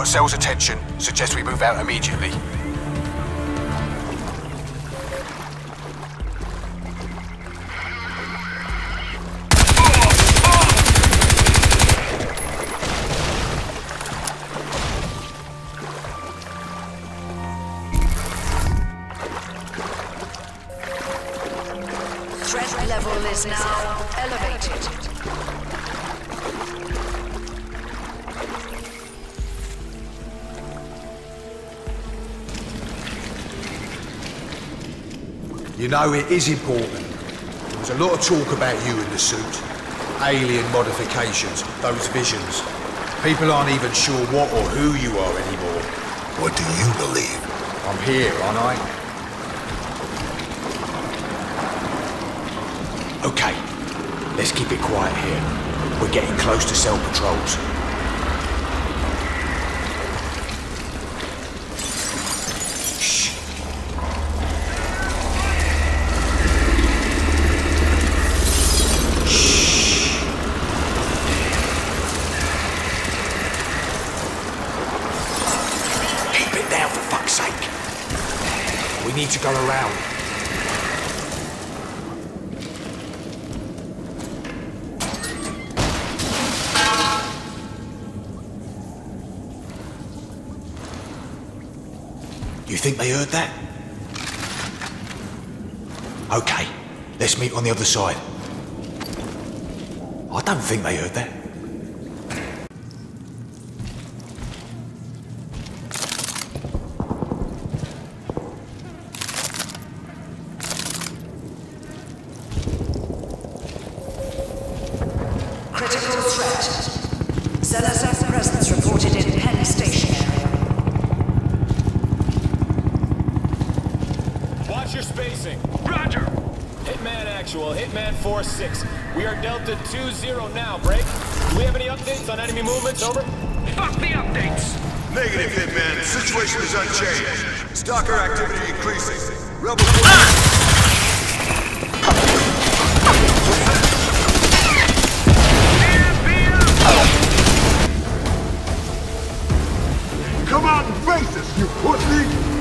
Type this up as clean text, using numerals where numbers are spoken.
cell's attention, suggest we move out immediately. Threat level is now elevated. You know, it is important. There was a lot of talk about you in the suit. Alien modifications, those visions. People aren't even sure what or who you are anymore. What do you believe? I'm here, aren't I? Okay, let's keep it quiet here. We're getting close to cell patrols. Shh. Shh. Keep it down for fuck's sake. We need to go around. You think they heard that? Okay, let's meet on the other side. I don't think they heard that. Critical threat. Xanaking presence reported in Penn Station area. Watch your spacing. Roger! Hitman actual, Hitman 4-6. We are Delta 2-0 now, break. Do we have any updates on enemy movements, over? Fuck the updates! Negative, Hitman. Situation is unchanged. Stalker activity increasing. Rebel Come out and face us, you pussy!